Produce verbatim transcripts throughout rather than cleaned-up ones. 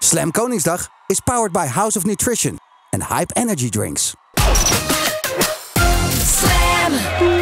Slam Koningsdag is powered by House of Nutrition and Hype Energy Drinks. Slam!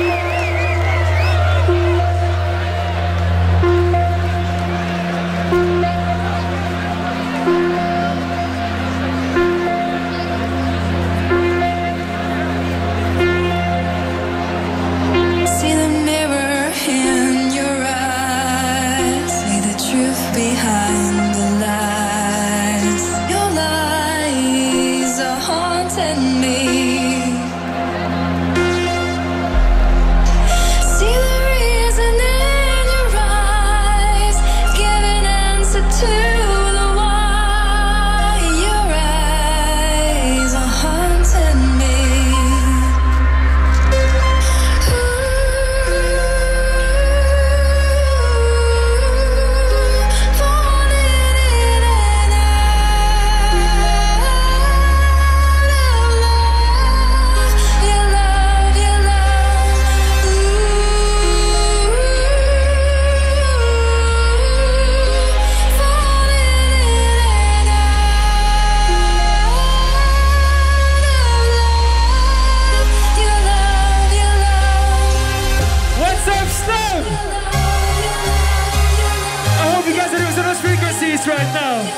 Right now.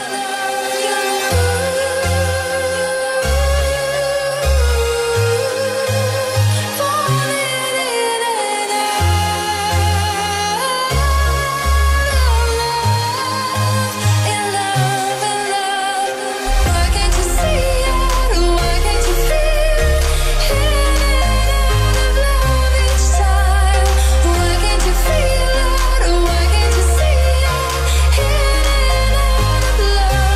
Love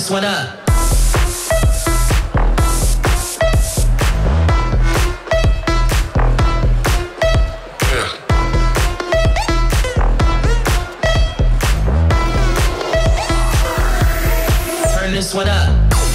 this one up. Turn this one up.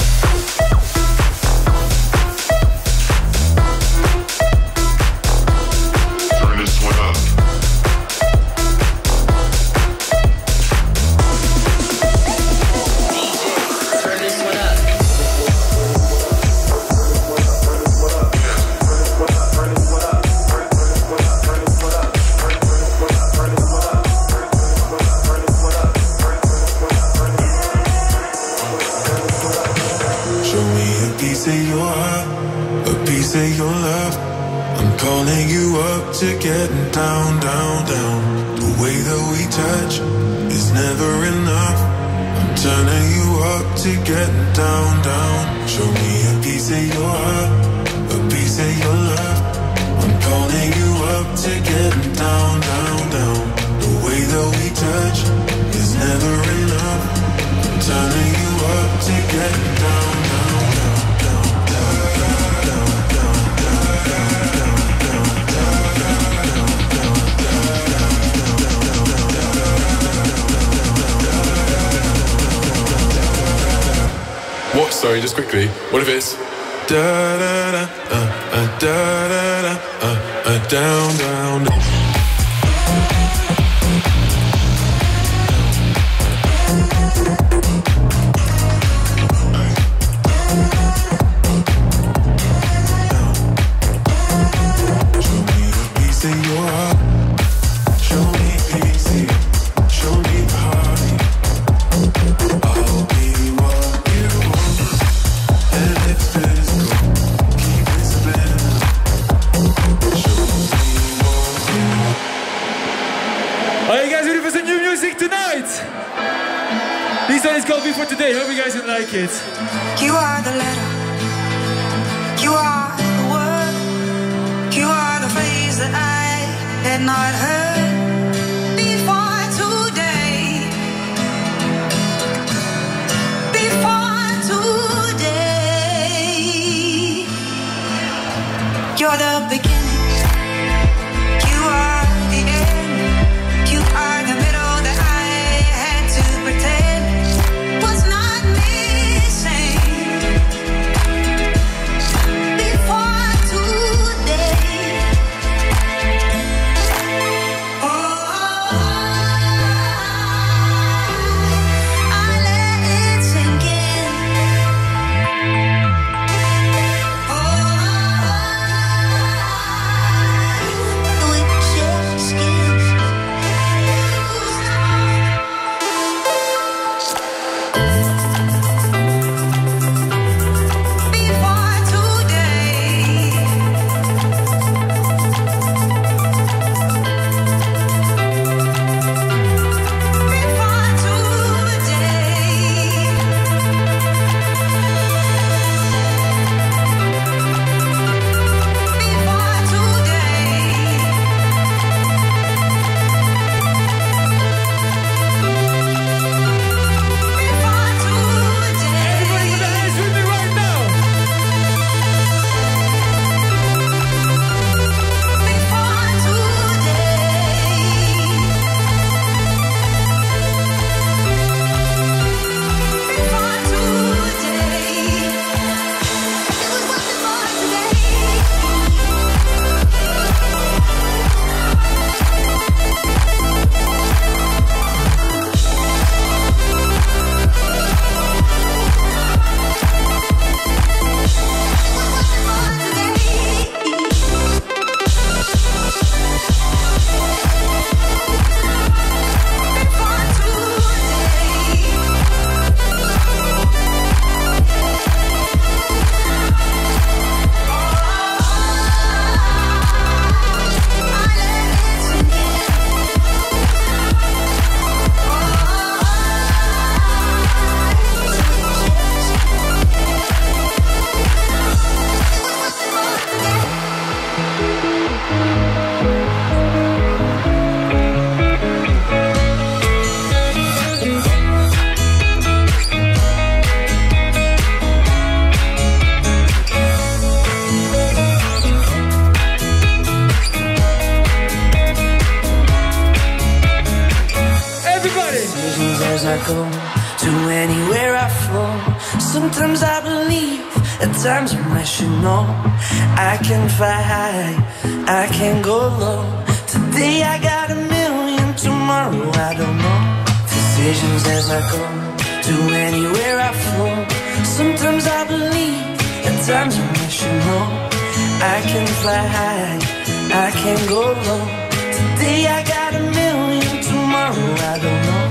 To getting down, down, down. The way that we touch is never enough. I'm turning you up to getting down, down. Show me a piece of your heart, a piece of your love. I'm calling you up to getting down, down, down. The way that we touch is never enough. I'm turning you up to getting down, down, down, down, down, down, down, down, down, down. What? Sorry, just quickly. What if it's da da da uh uh da da da uh uh down down down. Show me a piece of your heart. Show me a piece. Show me the heart. I'll be what you want. And if there's no, keep it spinning. Show me what you want. Are you guys ready for some new music tonight? This one is called Before Today. Hope you guys will like it. You are the letter. You are the word. You are the phrase that I had not heard before today. Before today. You're the beginning. You are the end. You are the middle that I had to pretend was not missing. Before today. Oh, I let it sink in. Oh, go, to anywhere I flow. Sometimes I believe, at times I'm rational. I can fly high, I can go low. Today I got a million, tomorrow I don't know. Decisions as I go, to anywhere I flow. Sometimes I believe, at times I'm rational. I can fly high, I can go low. Today I got a million, tomorrow I don't know.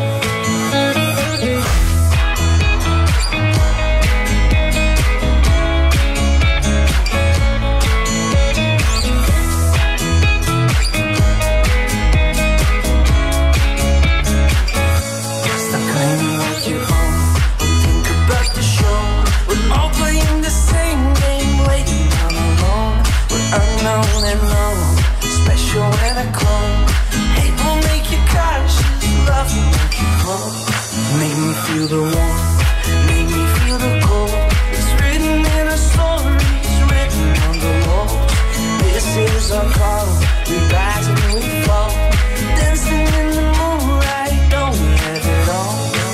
Stop claiming what you own, don't think about the show. We're all playing the same game, waiting on alone. We're unknown and known, special and a clone. Hate will make you cautious, love will make you cold. Make me feel the warmth, make me feel the cold. It's written in our stories, written on the walls. This is our call, we rise and we fall. Dancing in the moonlight, don't we have it all?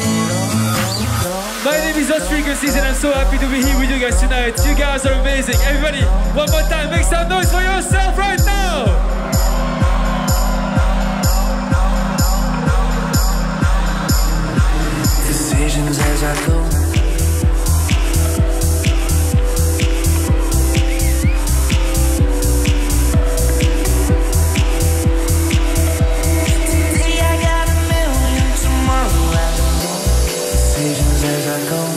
My name is Lost Frequencies and I'm so happy to be here with you guys tonight. You guys are amazing. Everybody, one more time, make some noise for yourself right now. Decisions as I go. Today I got a million, tomorrow I don't know. Decisions as I go.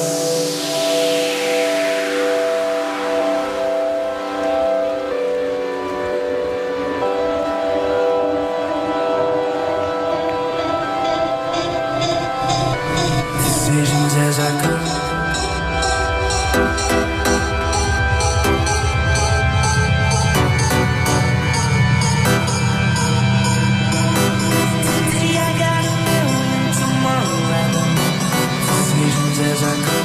Decisions as I go. Today I got a million, tomorrow I don't know. Decisions as I go.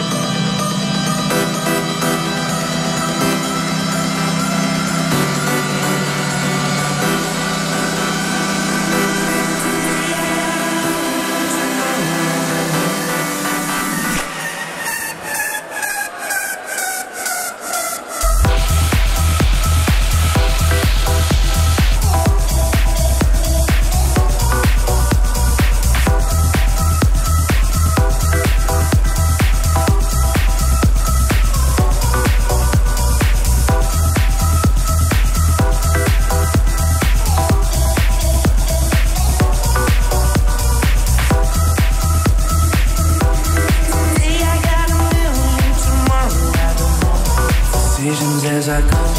Today I got a million, tomorrow I don't know. Decisions as I go.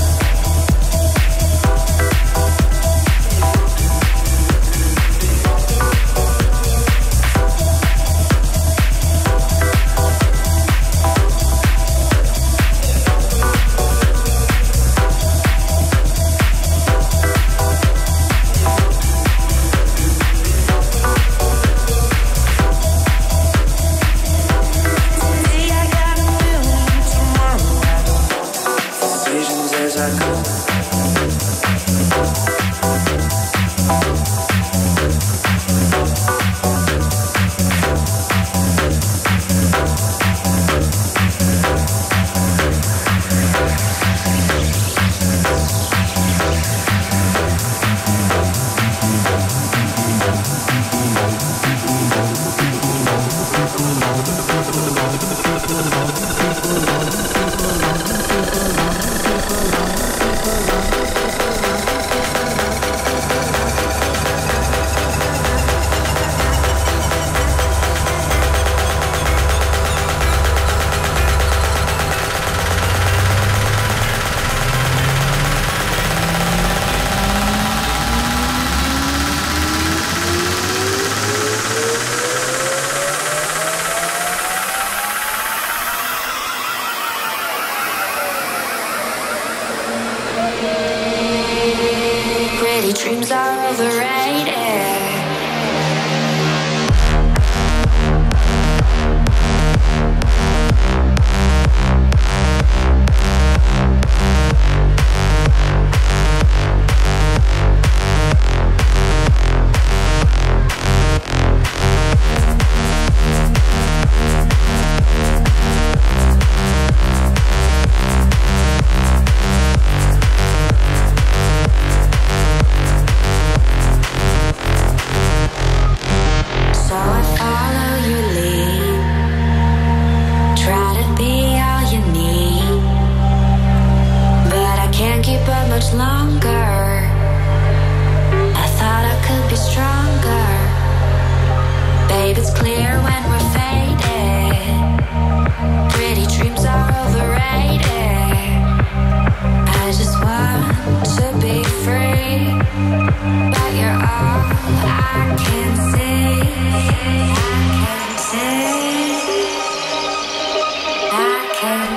Today I got a million, tomorrow I don't know. Decisions as I go. Pretty dreams are overrated.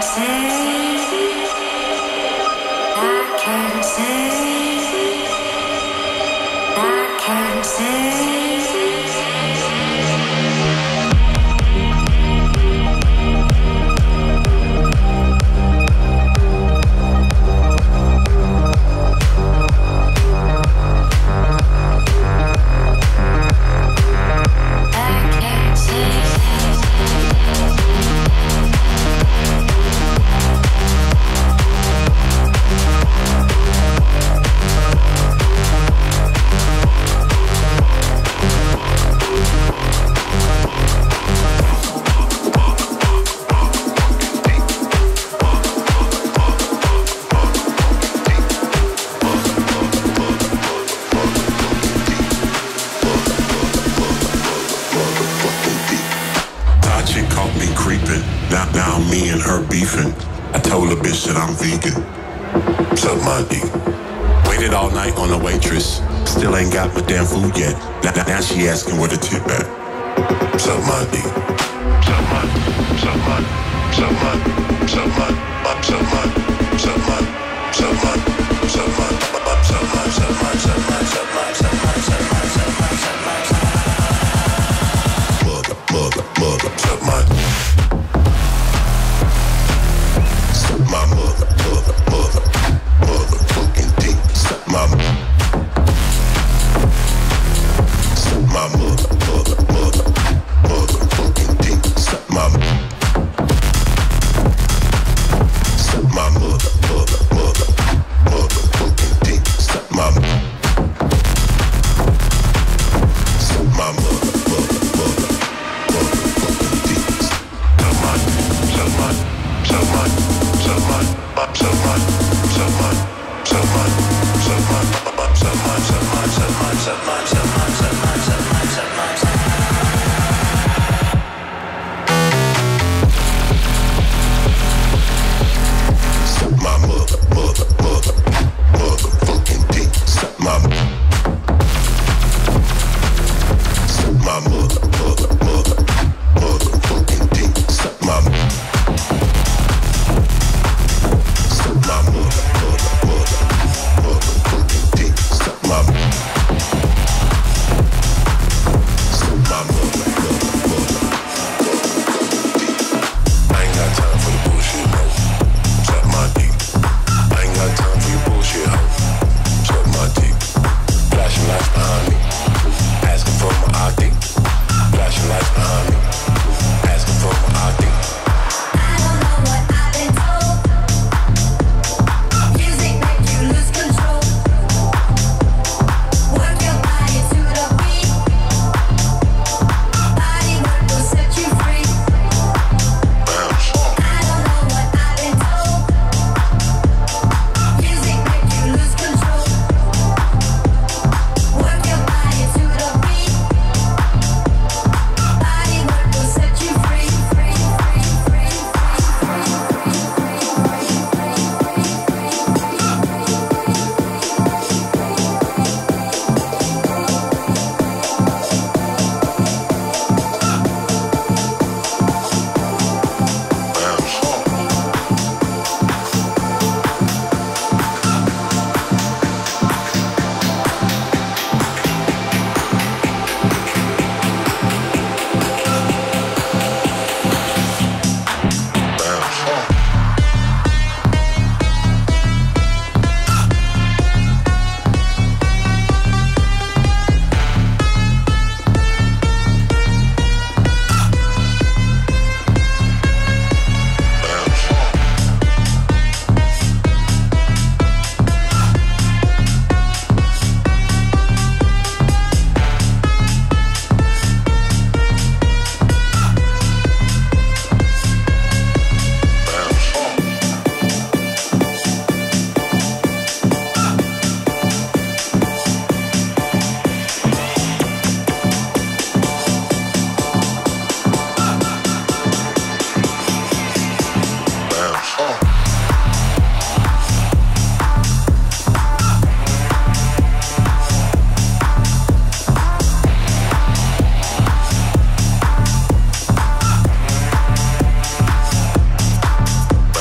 bounce,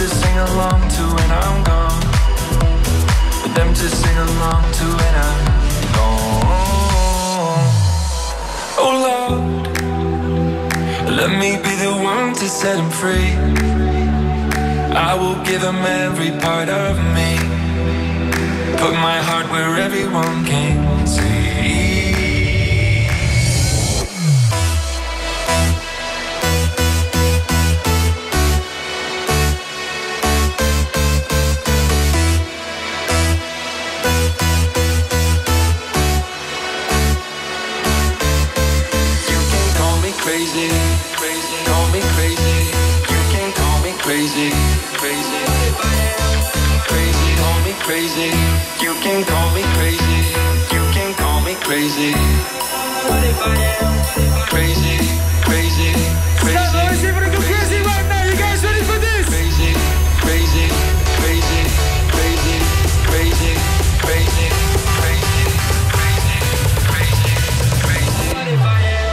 to sing along to when I'm gone, for them to sing along to when I'm gone. Oh Lord, let me be the one to set them free. I will give them every part of me, put my heart where everyone can see. Crazy, crazy, call me crazy. You can call me crazy, crazy. Crazy, call me crazy. You can call me crazy. You can call me crazy. What if I am crazy, crazy, crazy? Stop, let's see if we can go crazy right now. You guys ready for this? Crazy, crazy, crazy, crazy, crazy, crazy, crazy, crazy, crazy, crazy. What if I am?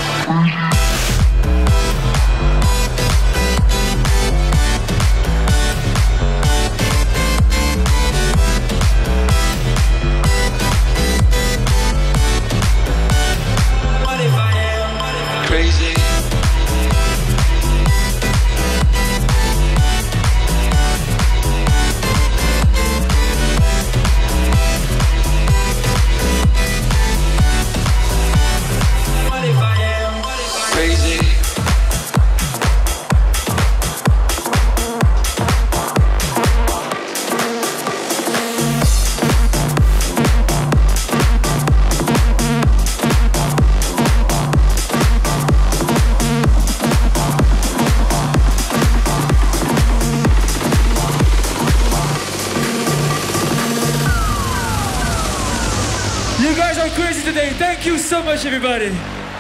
Crazy. What if I am crazy? You guys are crazy today. Thank you so much, everybody.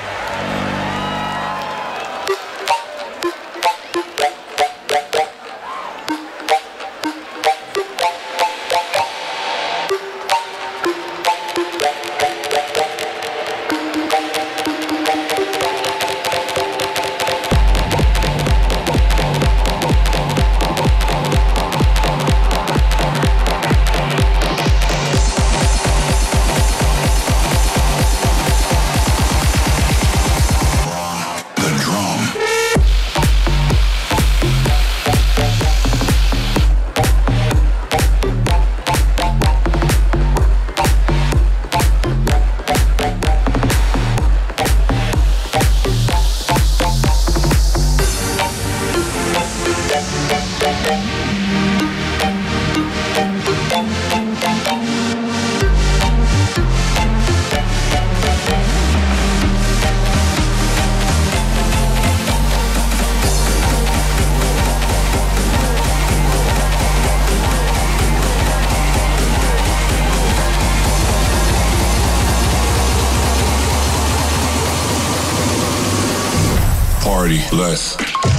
Party less.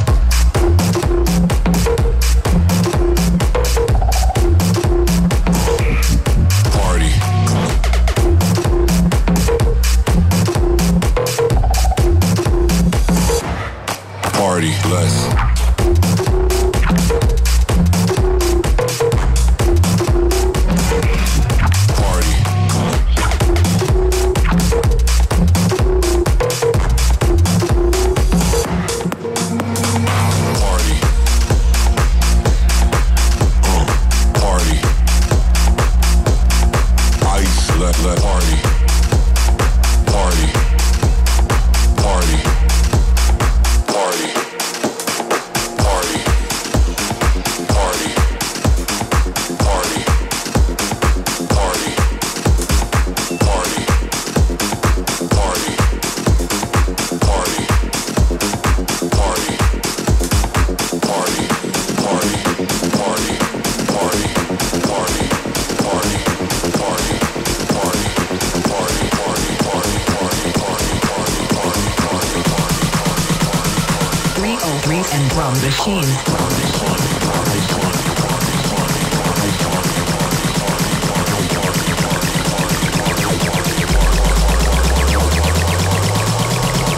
Party. Party less. And drum machine.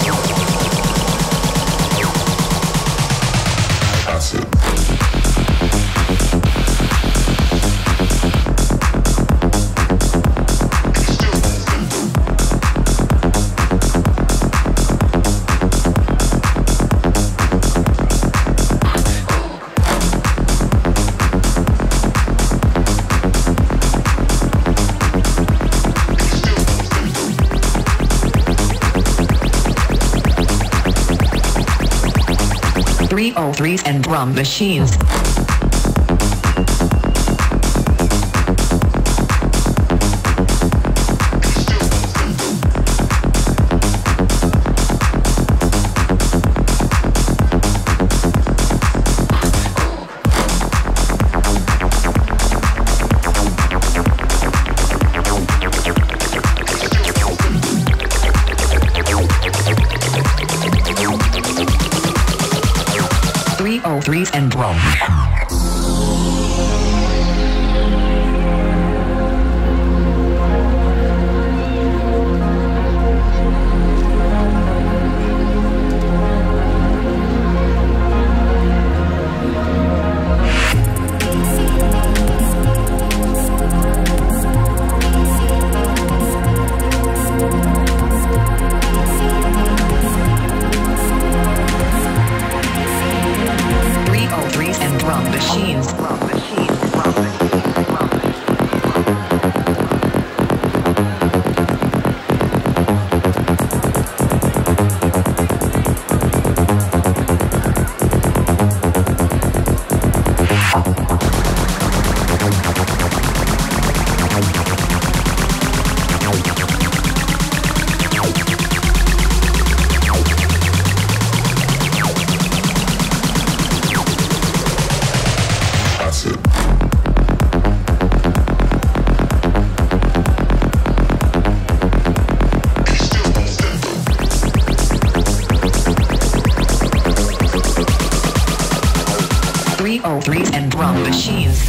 Acid. three oh threes and drum machines. three oh threes and drum. Drum machines. Drum machines. Drum machines. Drum machines. three oh threes and drum machines.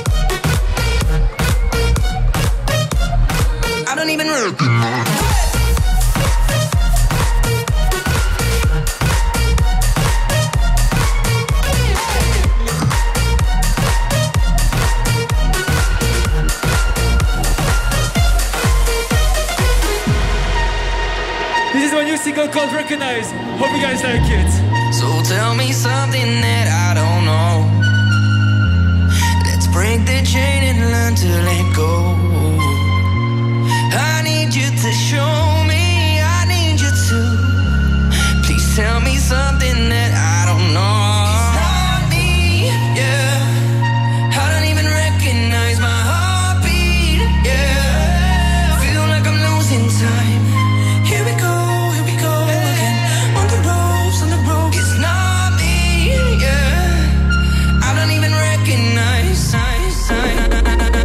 I don't even recognize. single called Recognize. Hope you guys like it. So tell me something that I don't know. Let's break the chain and learn to let go. I need you to show me, I need you to. Please tell me something that I don't know. It's not me, yeah. I don't even recognize my heartbeat, yeah. Feel like I'm losing time. Here we go, here we go again. On the ropes, on the ropes. It's not me, yeah. I don't even recognize.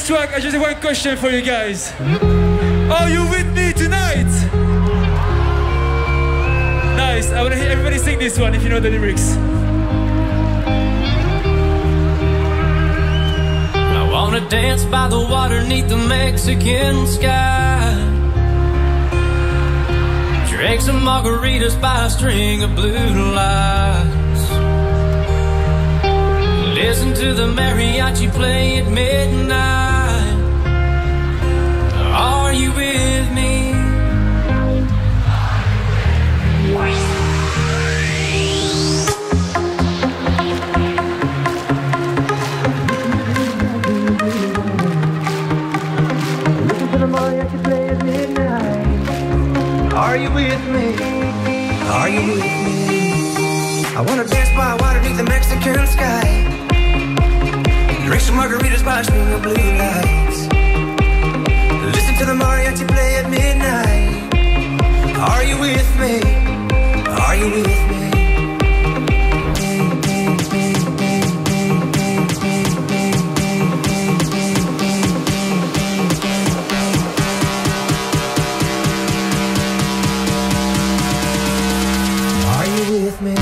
this track, I just have one question for you guys. Are you with me tonight? Nice. I want to hear everybody sing this one if you know the lyrics. I wanna dance by the water neath the Mexican sky. Drink some margaritas by a string of blue lights. Listen to the mariachi play at midnight. Are you with me? Listen to the mariachi play at midnight. Are you with me? Are you with me? I wanna dance by water beneath the Mexican sky. Drink some margaritas by a string of blue lights. Listen to the mariachi play at midnight. Are you with me? Are you with me? Are you with me?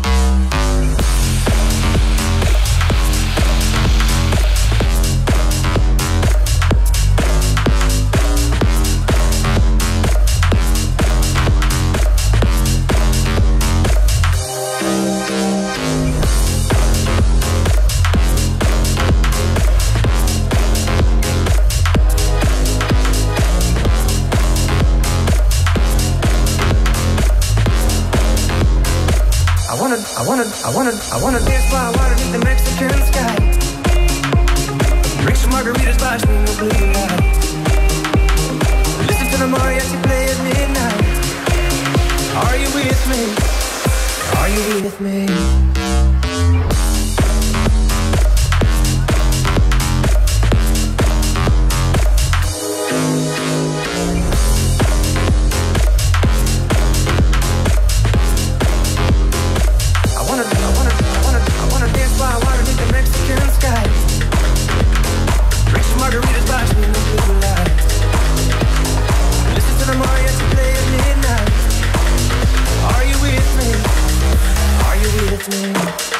I wanna, I wanna, I wanna dance by water beneath the Mexican sky. Drink some margaritas by a string of blue lights. Listen to the mariachi play at midnight. Are you with me? Are you with me? Are you with me?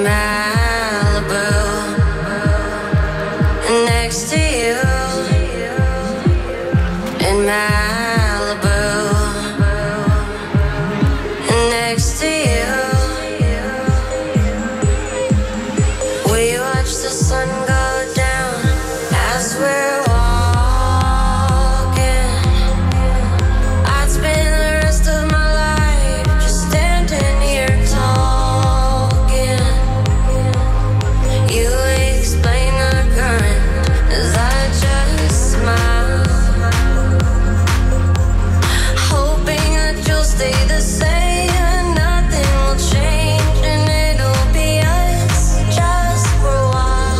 Malibu, next to you. In Malibu, next to you. We watch the sun go down as we're walking. I'd spend the rest of my life just standing here talking. You explain the current as I just smile, hoping that you'll stay the same and nothing will change and it'll be us just for a while.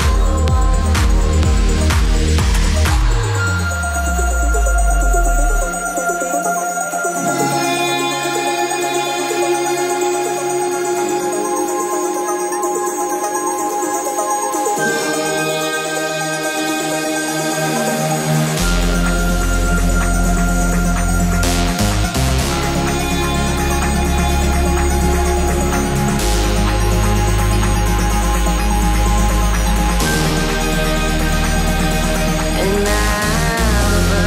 In Malibu,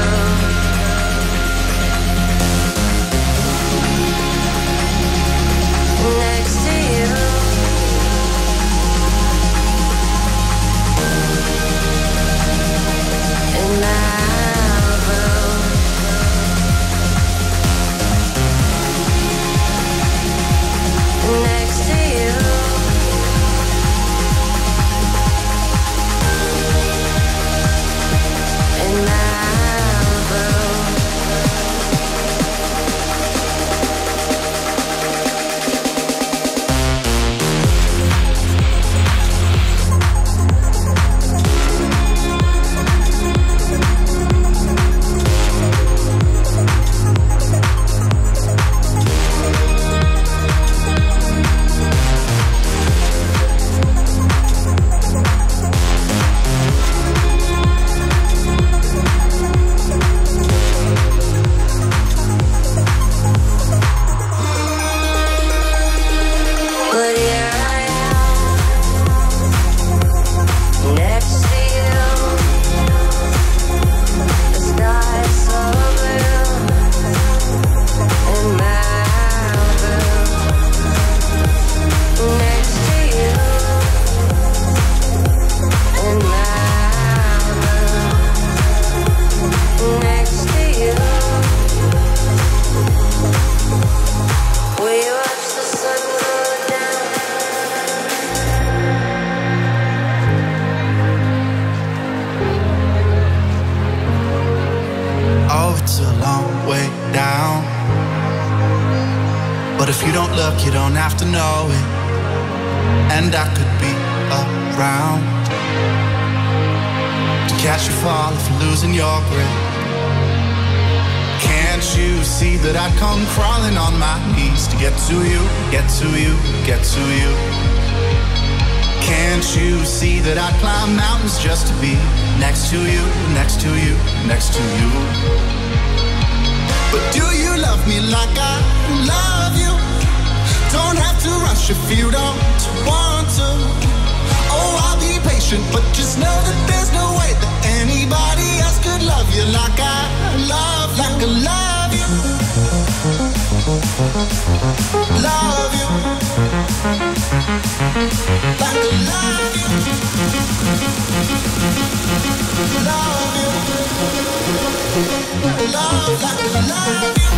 next to you. In Malibu, next to you. In Malibu, but here I am, next to you. The sky's so blue. In Malibu, next to you. In Malibu, next to you. We watch the sun go down. Oh, it's a long way down. But if you don't look, you don't have to know it. And I could be around to catch you fall if you're losing your grip. Can't you see that I'd come crawling on my knees to get to you, get to you, get to you? Can't you see that I'd climb mountains just to be next to you, next to you, next to you? But do you love me like I love you? Don't have to rush if you don't want to. Oh, I'll be patient, but just know that there's no way that anybody else could love you like I love, like I love you. Love you. Like I love you. Love you. Love like I love you.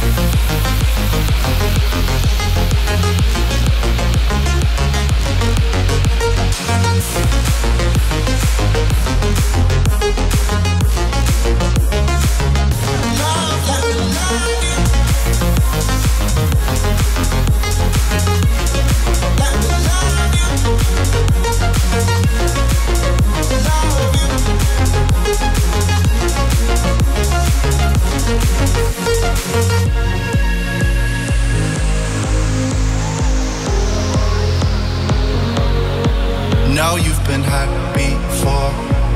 Know you've been hurt before,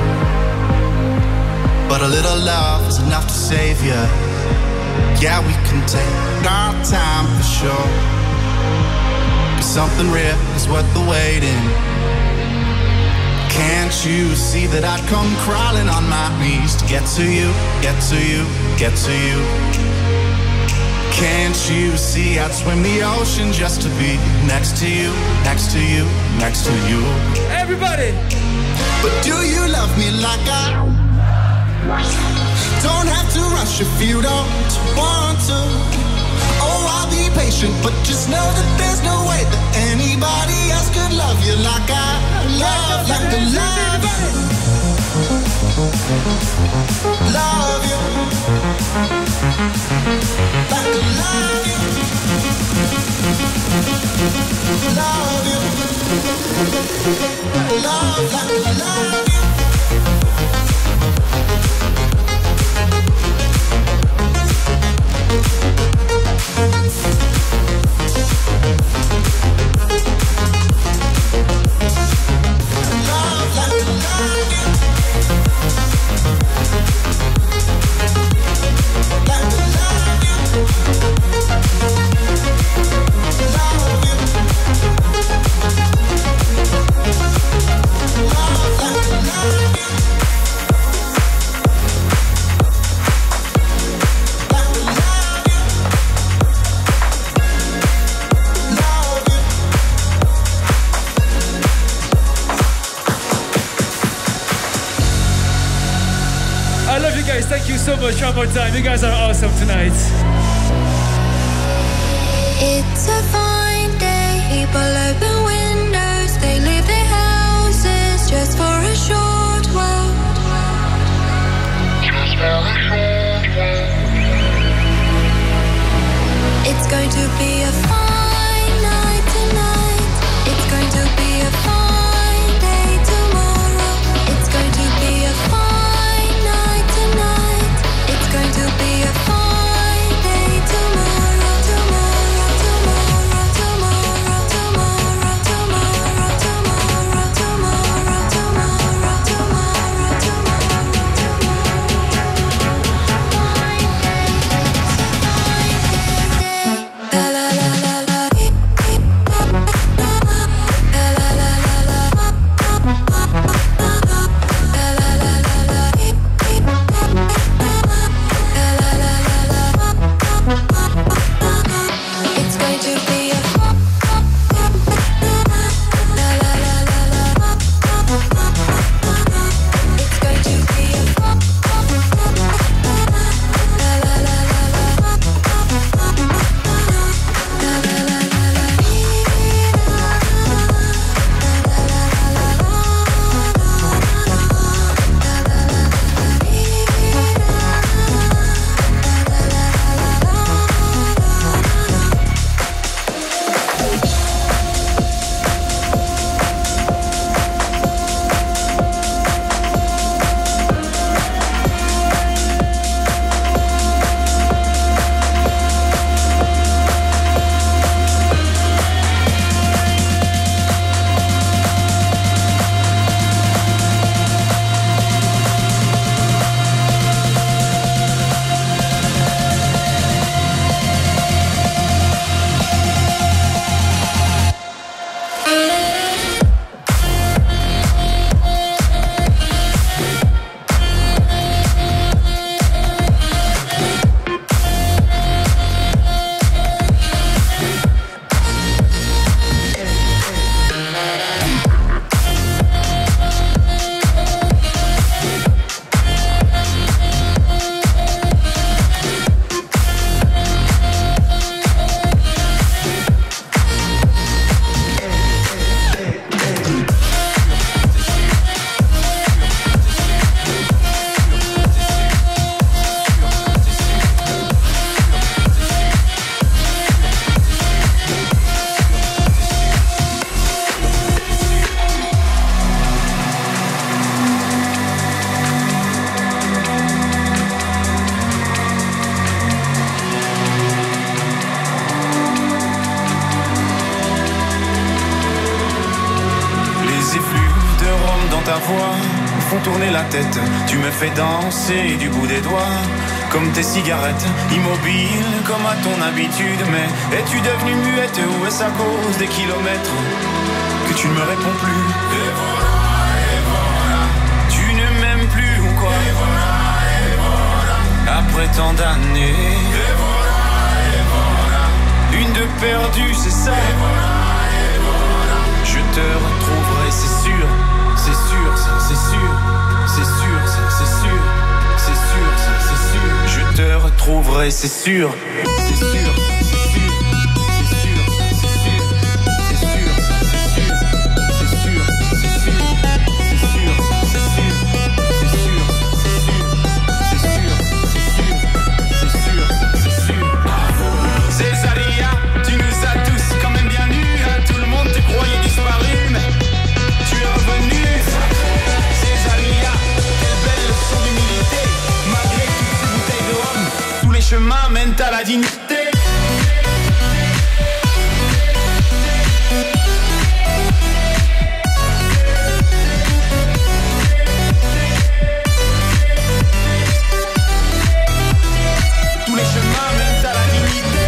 but a little love is enough to save you. Yeah, we can take our time for sure. but something real is worth the waiting. Can't you see that I'd come crawling on my knees to get to you, get to you, get to you? Can't you see I'd swim the ocean just to be next to you, next to you, next to you? Everybody! But do you love me like I don't have to rush if you don't want to? Oh, I'll be patient, but just know that there's no way that anybody else could love you like I love, like I love you. Love you. Like I love you. Love you. Love, like I love you. Thank you so much one more time. You guys are awesome tonight. It's a fine day. People open windows. They leave their houses just for a short while. Just for a short while. It's going to be a fine night tonight. It's going to be a fine day tomorrow. It's going to be a fine to be a fine day tomorrow, tomorrow, tomorrow, tomorrow, tomorrow, tomorrow, tomorrow, tomorrow, tomorrow, tomorrow, tomorrow. La la la la la. La la la la la. La la la la la. It's going to be a la la la la la. It's going to be a la la la la la. La la la la la. Font tourner la tête, tu me fais danser du bout des doigts, comme tes cigarettes, immobile comme à ton habitude. Mais es-tu devenue muette ou est-ce à cause des kilomètres que tu ne me réponds plus? Et voilà, et voilà. Tu ne m'aimes plus ou quoi? Et voilà, et voilà. Après tant d'années, et voilà, et voilà. Une de perdue, c'est ça. Et voilà, et voilà. Je te retrouverai, c'est sûr, c'est sûr, ça, c'est sûr, c'est sûr, ça, c'est sûr, c'est sûr, ça, c'est sûr. Je te retrouverai, c'est sûr, c'est sûr, c'est sûr, c'est sûr, c'est sûr, c'est sûr, c'est sûr, c'est sûr, c'est sûr, c'est sûr, c'est sûr, c'est sûr, c'est sûr, c'est sûr, c'est sûr. Césaria, tu nous as tous quand même bien nus, hein. Tout le monde te croyait disparu, mais tu es revenu. Césaria, quelle belle leçon d'humilité. Malgré toutes ces bouteilles de rhum, tous les chemins mènent à la dignité. Tous les chemins mènent à la dignité.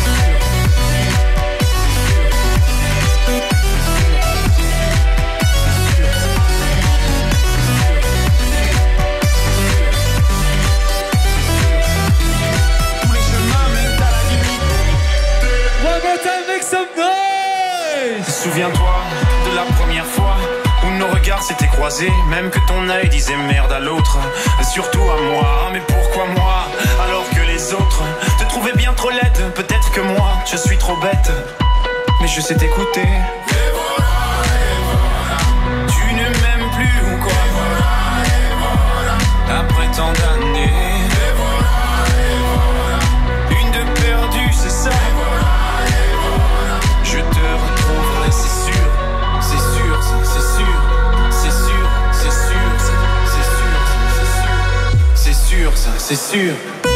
Tous les chemins mènent à la dignité. One more time, make some noise! Souviens-toi de la première fois où nos regards s'étaient croisés, même que ton œil disait merde à l'autre, surtout à moi. Mais pourquoi moi, alors que les autres te trouvaient bien trop laide? Peut-être que moi, je suis trop bête, mais je sais t'écouter. Et voilà, et voilà. Tu ne m'aimes plus ou quoi? Et voilà, et voilà. Après tant d'années, et voilà, et voilà. Une de perdue, c'est ça. Et voilà, et voilà. Je te retrouverai, c'est sûr, c'est sûr, ça, c'est sûr, c'est sûr, c'est sûr, ça, c'est sûr, c'est sûr, c'est sûr, ça, c'est sûr.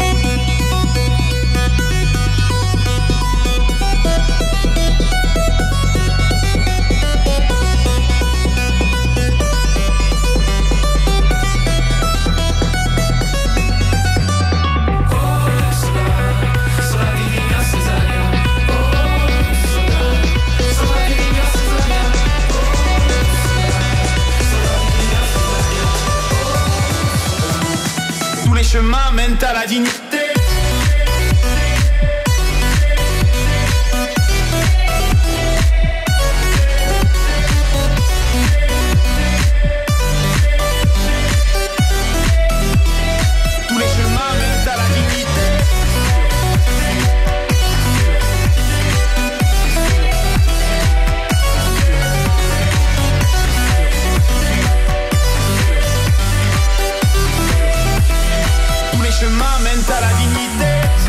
Tous les chemins mènent à la dignité. Tous les chemins mènent à la dignité. Tous les chemins mènent à la dignité.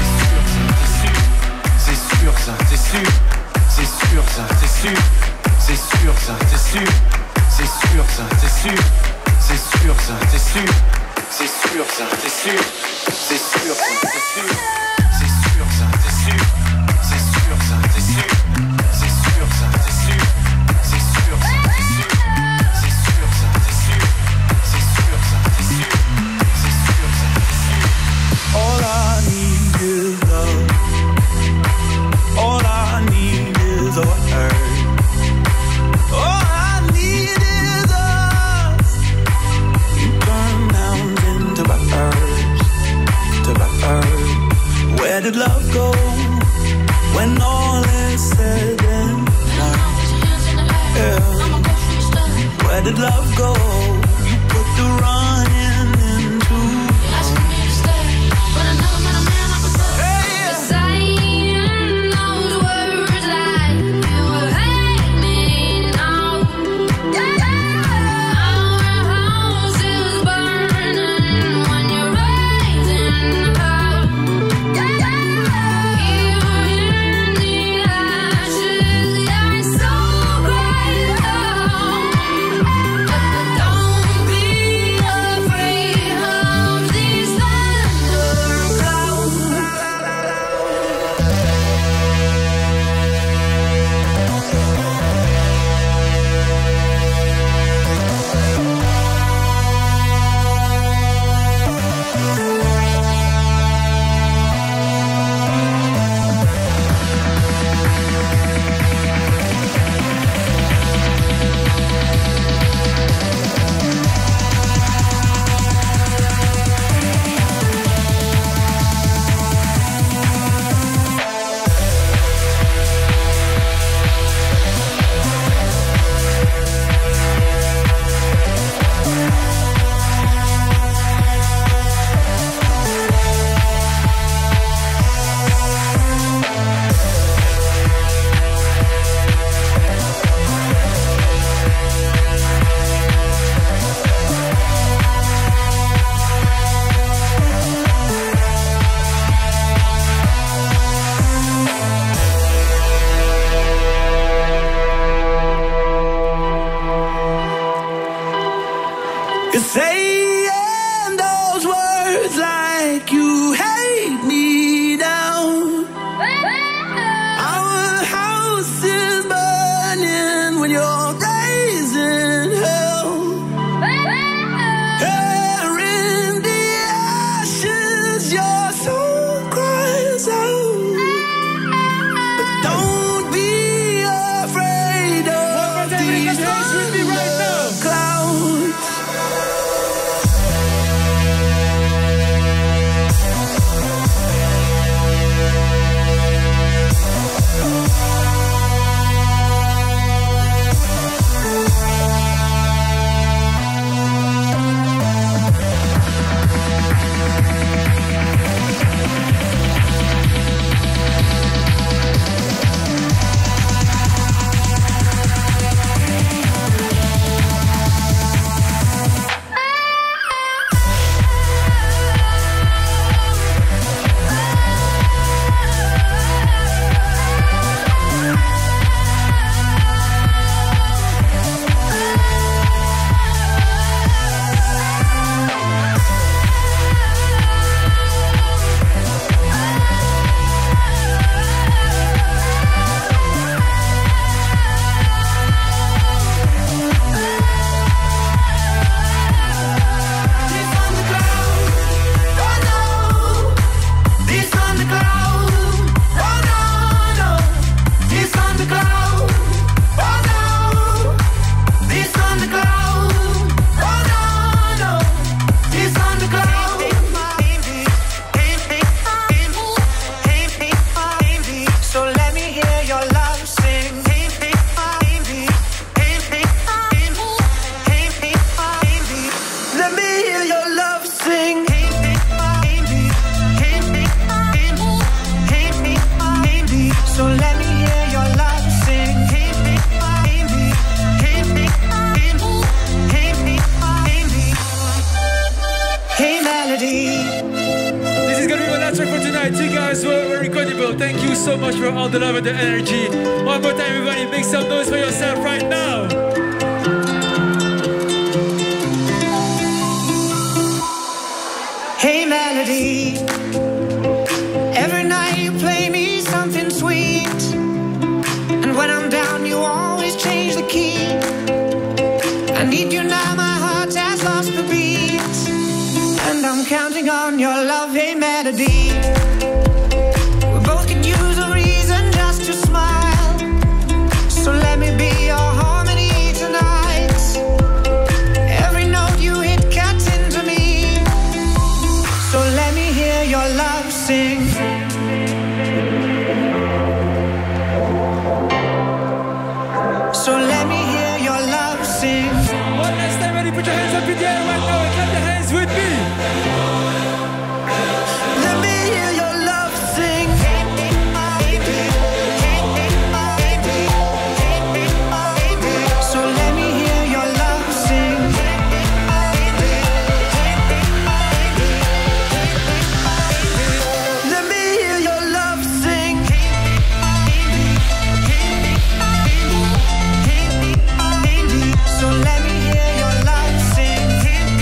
C'est sûr, ça, c'est sûr, c'est sûr, ça, c'est sûr, c'est sûr, ça, c'est sûr, c'est sûr, ça, c'est sûr, c'est sûr, ça, c'est sûr, c'est sûr, ça, c'est sûr, c'est sûr, ça, c'est sûr, c'est sûr, ça, c'est sûr, c'est sûr, ça, c'est sûr, c'est sûr, ça, c'est sûr, c'est sûr, ça, c'est sûr, c'est sûr, ça, c'est sûr, c'est sûr, ça, c'est sûr, c'est sûr, ça, c'est sûr. All I need is love. All I need is a word. All I need is us. You turn mountains into birds, to birds. Where did love go when all is said and done? Yeah. Where did love go? You put the running into. Don't be 'Cause saying those words like you hate me down. Our house is burning when you're raising hell. Here in the ashes, your soul cries out. But don't be afraid of these thunder clouds. Thank you so much for all the love and the energy. One more time, everybody, make some noise for yourself right now. Hey Melody, every night you play me something sweet, and when I'm down you always change the key. I need you now, my heart has lost the beat, and I'm counting on your love. Hey Melody, so let me be your harmony tonight. Every note you hit cuts into me. So let me hear your love sing. So let me hear your love sing. One last time, ready? Put your hands up in the air right now and clap your hands with me. Let me hear your love sing. So let me hear your love sing.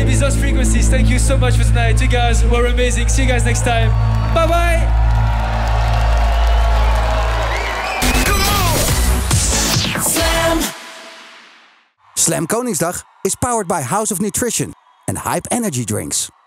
Ibiza's Frequencies, thank you so much for tonight. You guys were amazing. See you guys next time. Bye bye. Slam. Slam Koningsdag is powered by House of Nutrition and Hype Energy Drinks.